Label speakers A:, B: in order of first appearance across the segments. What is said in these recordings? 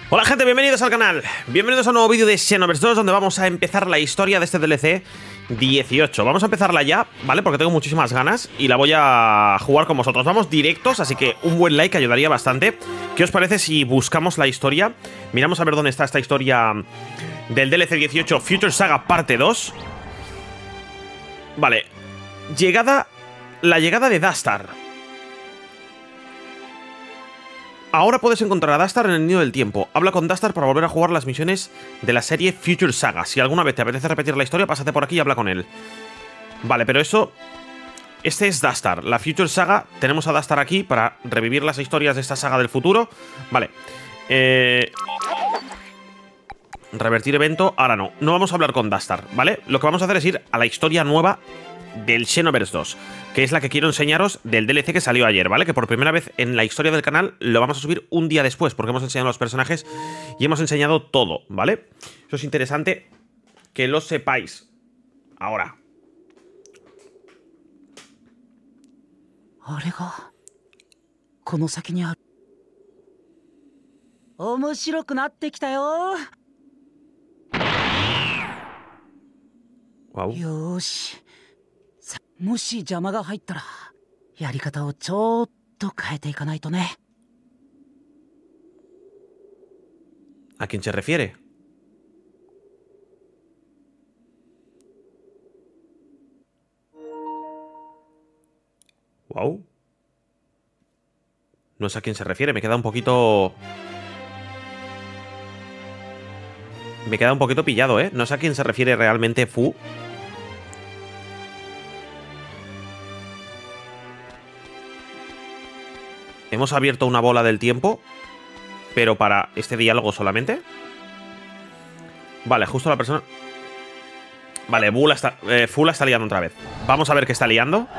A: Hola gente, bienvenidos al canal. Bienvenidos a un nuevo vídeo de Xenoverse 2, donde vamos a empezar la historia de este DLC 18. Vamos a empezarla ya, ¿vale? Porque tengo muchísimas ganas y la voy a jugar con vosotros. Vamos directos, así que un buen like ayudaría bastante. ¿Qué os parece si buscamos la historia? Miramos a ver dónde está esta historia del DLC 18 Future Saga parte 2. Vale. La llegada de Dustar. Ahora puedes encontrar a Dustar en el Nido del Tiempo. Habla con Dustar para volver a jugar las misiones de la serie Future Saga. Si alguna vez te apetece repetir la historia, pásate por aquí y habla con él. Vale, pero eso... Este es Dustar. La Future Saga, tenemos a Dustar aquí para revivir las historias de esta saga del futuro. Vale. Revertir evento. Ahora no. No vamos a hablar con Dustar, ¿vale? Lo que vamos a hacer es ir a la historia nueva del Xenoverse 2, que es la que quiero enseñaros del DLC que salió ayer, ¿vale? Que por primera vez en la historia del canal lo vamos a subir un día después, porque hemos enseñado los personajes y hemos enseñado todo, ¿vale? Eso es interesante que lo sepáis ahora. Wow.
B: もし邪魔が入ったらやり方をちょっと変えていかないとね。
A: ¿A quién se refiere? Wow. No sé a quién se refiere, me queda un poquito... Me queda un poquito pillado, ¿eh? No sé a quién se refiere realmente Fu. Hemos abierto una bola del tiempo, pero para este diálogo solamente. Vale, justo la persona... Vale, Fu la está liando otra vez. Vamos a ver qué está liando.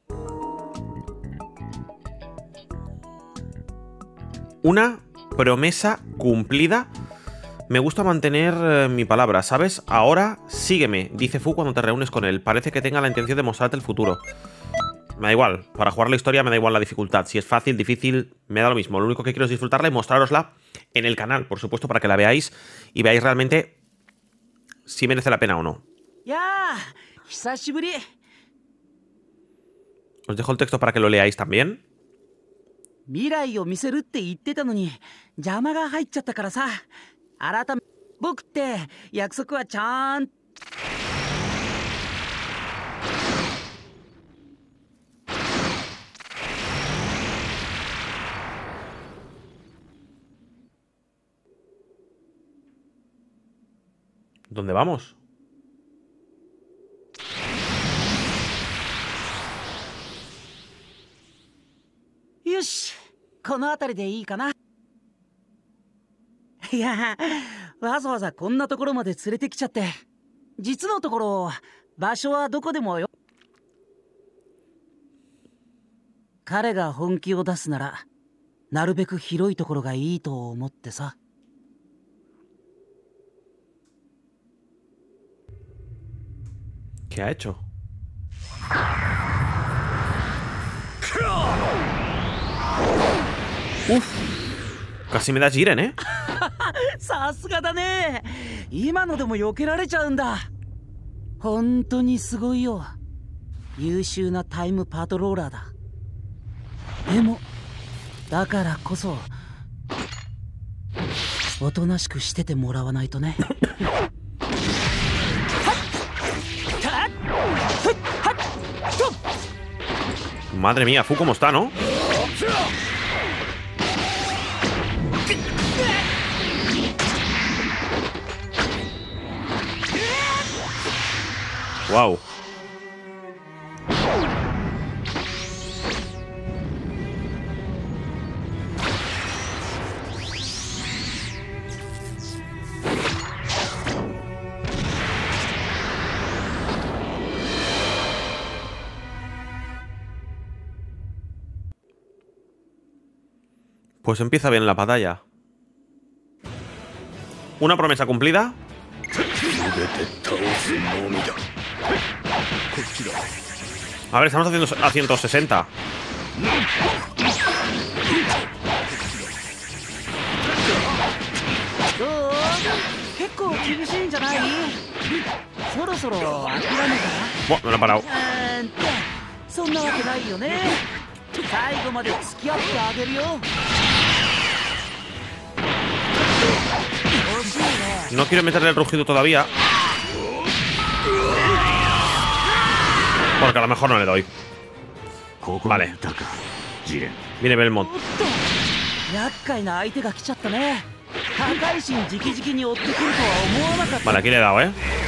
A: Una promesa cumplida. Me gusta mantener mi palabra, ¿sabes? Ahora sígueme, dice Fu cuando te reúnes con él. Parece que tenga la intención de mostrarte el futuro. Me da igual, para jugar la historia me da igual la dificultad. Si es fácil, difícil, me da lo mismo. Lo único que quiero es disfrutarla y mostrarosla en el canal, por supuesto, para que la veáis y veáis realmente si merece la pena o no. Os dejo el texto para que lo leáis también. ¿Dónde vamos?
B: Yosh, この辺りでいいかな。いや、わざわざこんなところまで連れてきちゃって。実のところ、場所はどこでもよ。彼が本気を出すなら、なるべく広いところがいいと思ってさ。
A: ¿Qué ha hecho? Uf, casi me da Jiren, ¿eh?
B: さすがだね。今のでも避けられちゃうんだ。本当にすごいよ。優秀なタイムパトローラーだ。でもだからこそおとなしくしててもらわないとね。
A: Madre mía, Fu cómo está, ¿no? Wow. Pues empieza bien la batalla. Una promesa cumplida. A ver, estamos haciendo a 160.
B: 構厳しいんじゃない？そろそろ諦めたら？
A: Buah, me lo he parado.
B: そんなわけないよね。最後まで付き合ってあげるよ。惜しいね。
A: No quiero meterle el rugido todavía. Porque a lo mejor no le doy. Vale. Viene Belmont.
B: 厄介な相手が来ちゃったね。破壊神直々に追ってくるとは思わなかった。
A: Vale, aquí le he dado,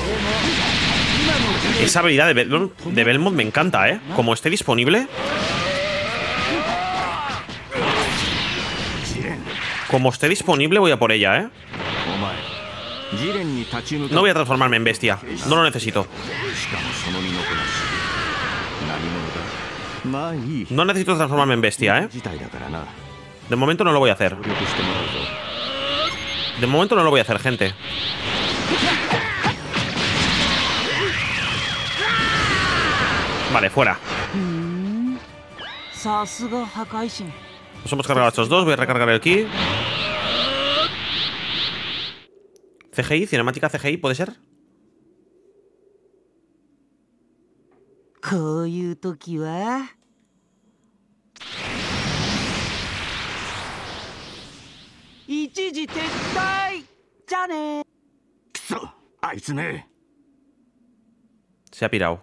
A: Esa habilidad de Belmont me encanta, Como esté disponible. Como esté disponible voy a por ella, No voy a transformarme en bestia. No lo necesito. No necesito transformarme en bestia, De momento no lo voy a hacer. De momento no lo voy a hacer, gente. Vale, fuera. Nos hemos cargado a estos dos. Voy a recargar el ki. CGI, cinemática CGI, ¿puede ser? Se ha pirado.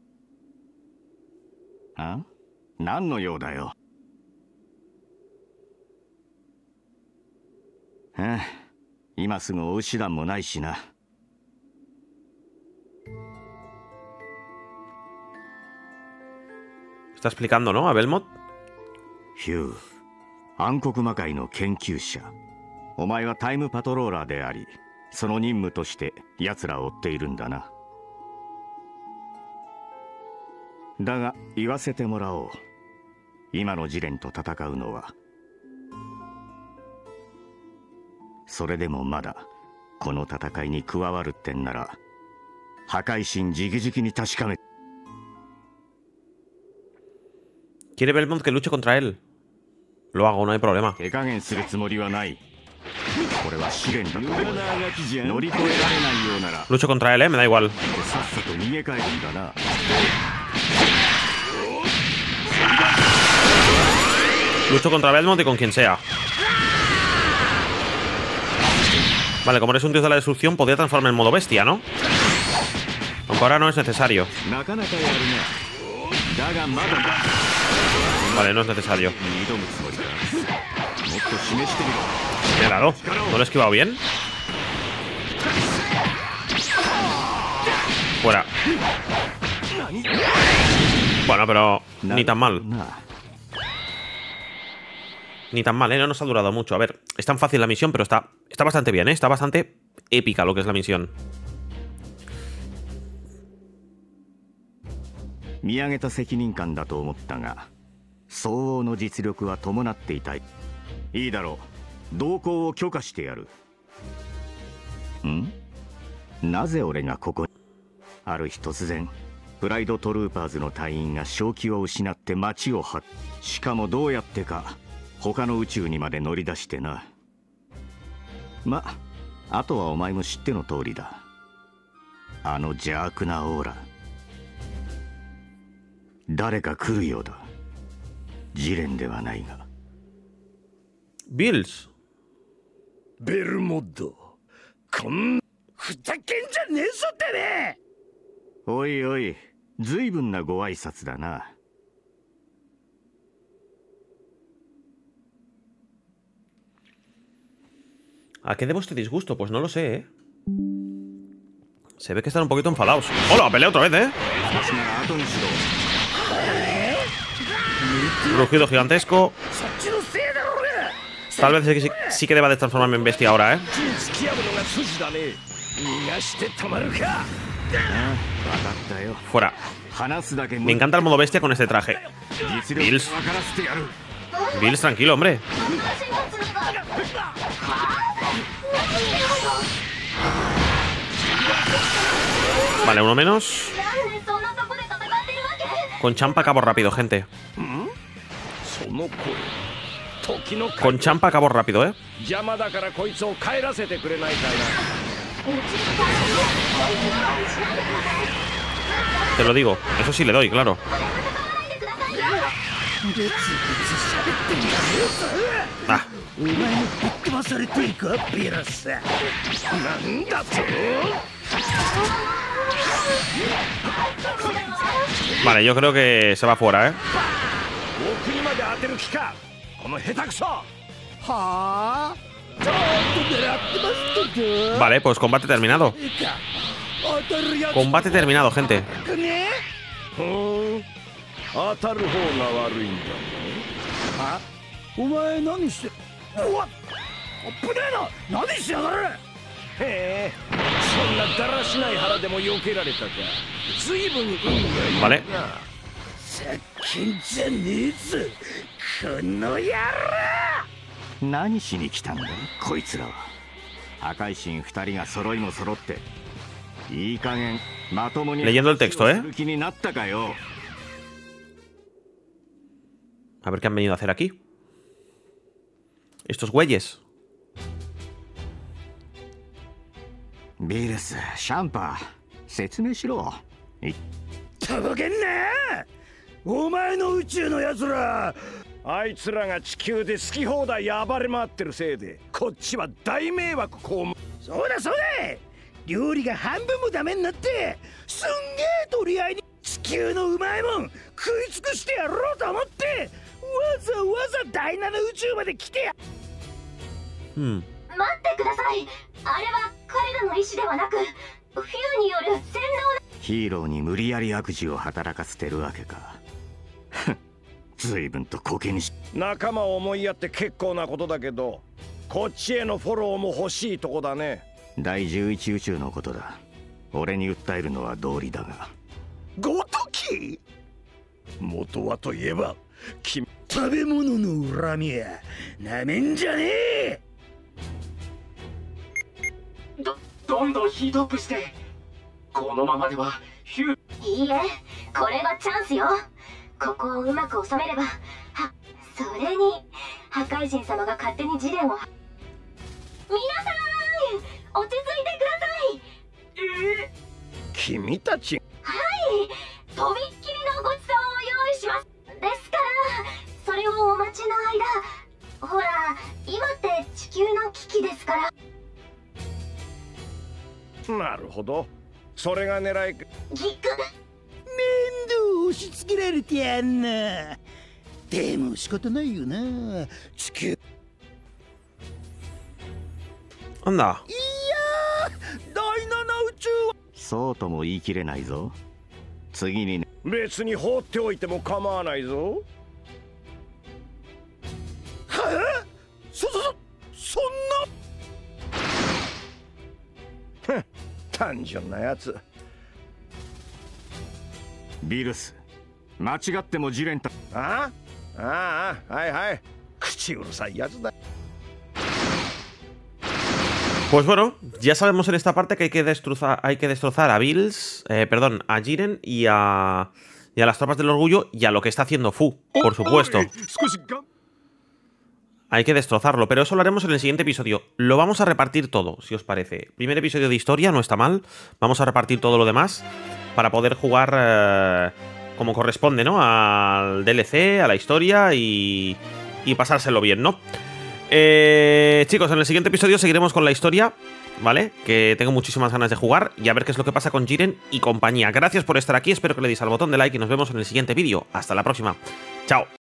C: ¿Ah? ¿Nan no yo da yo? Ima sugu ou shidan mo nai shi na.
A: Está explicando, ¿no? A Belmont.
C: Hugh, 暗黒魔界の研究者。お前はタイムパトローラーであり、その任務として奴らを追っているんだな。だが言わせてもらおう。今のジレンと戦うのは、それでもまだこの戦いに加わるってんなら、破壊神直々に確かめ。
A: Quiere Belmont que luche contra él. Lo hago, no hay problema.
C: 手加減するつもりはない。これは試練だと。乗り越えられないようなら。
A: Lucho contra él, me da igual.
C: さっさと逃げ帰るんだな。
A: Lucho contra Belmont y con quien sea. Vale, como eres un dios de la destrucción, podría transformarme en modo bestia, ¿no? Aunque ahora no es necesario. Vale, no es necesario. Me ha dado. ¿No lo he esquivado bien? Fuera. Bueno, pero ni tan mal. Ni tan mal, no nos ha durado mucho. A ver, es tan fácil la misión, pero está bastante bien, Está bastante épica lo que es la misión.
C: 見上げた責任感だと思ったが、相応の実力は伴っていたい。いいだろう。同行を許可してやる。ん？なぜ俺がここに？ある日突然、プライドトルーパーズの隊員が正気を失って街を張っ、しかもどうやってか他の宇宙にまで乗り出してな。ま、あとはお前も知っての通りだ。あの邪悪なオーラ。誰か来るようだ。ジレンではないが。
A: ビルス。
D: ベルモッド。こんなふざけんじゃねえぞってね。
C: おいおい、随分なご挨拶だな。
A: ¿A qué debo este disgusto? Pues no lo sé, Se ve que están un poquito enfadados. ¡Hola! ¡Pelea otra vez, Rugido gigantesco. Tal vez sí que deba de transformarme en bestia ahora, Fuera. Me encanta el modo bestia con este traje. Bills. Bills, tranquilo, hombre. Vale, uno menos. Con champa acabo rápido, gente. Con champa acabo rápido, Te lo digo, eso sí le doy, claro. Ah. Vale, yo creo que se va fuera, ¿eh? Vale, pues combate terminado. Combate terminado, gente. Vale.
C: 何しに来たんだこいつらは。破壊神2人が揃いも揃っていい加減まともに
A: Leyendo el texto, ¿eh?
C: 気になったかよ。
A: A ver qué han venido a hacer aquí. Estos güeyes.
C: ビルス、シャンパー、説明しろ。
D: たわけんな。お前の宇宙のやつら。あいつらが地球で好き放題暴れ回ってるせいでこっちは大迷惑こう。そうだそうだ。料理が半分もダメになってすんげえ取り合いに地球のうまいもん食い尽くしてやろうと思ってわざわざ第7宇宙まで来てや。
E: 待ってください。あれは彼らの意志ではなくフューによる洗脳。
C: ヒーローに無理やり悪事を働かせてるわけか。随分とコケにし。
D: 仲間を思いやって結構なことだけどこっちへのフォローも欲しいとこだね。
C: 第11宇宙のことだ。俺に訴えるのは道理だが。
D: ごとき元はといえば食べ物の恨みやなめんじゃねえ。
F: どんどんヒートアップしてこのままではヒュー。
E: いいえ、これがチャンスよ。ここをうまく収めれば。それに破壊神様が勝手に自伝を。皆さん落ち着いてください。
D: 君たち。
E: はい、とびっきりのごちそうを用意します。ですからそれをお待ちの間。ほら今って地球の危機ですから。
D: なるほど、それが狙い。
E: ぎく
D: 面倒押し付けられてやんな。でも仕方ないよな。地球。
A: Anda.
D: いや第7宇宙は。
C: そうとも言い切れないぞ。次にね。
D: 別に放っておいても構わないぞ。はあ、そんな。単純なやつ。
C: ビルス、間違ってもジレンタ。
D: ああ、はいはい。口うるさいやつだ。
A: Pues bueno, ya sabemos en esta parte que hay que destrozar a Bills, perdón, a Jiren y a las tropas del orgullo y a lo que está haciendo Fu, por supuesto. Hay que destrozarlo, pero eso lo haremos en el siguiente episodio. Lo vamos a repartir todo, si os parece. Primer episodio de historia, no está mal. Vamos a repartir todo lo demás para poder jugar como corresponde, ¿no? Al DLC, a la historia y pasárselo bien, ¿no? Chicos, en el siguiente episodio seguiremos con la historia, ¿vale? Que tengo muchísimas ganas de jugar y a ver qué es lo que pasa con Jiren y compañía. Gracias por estar aquí, espero que le deis al botón de like y nos vemos en el siguiente vídeo. Hasta la próxima. Chao.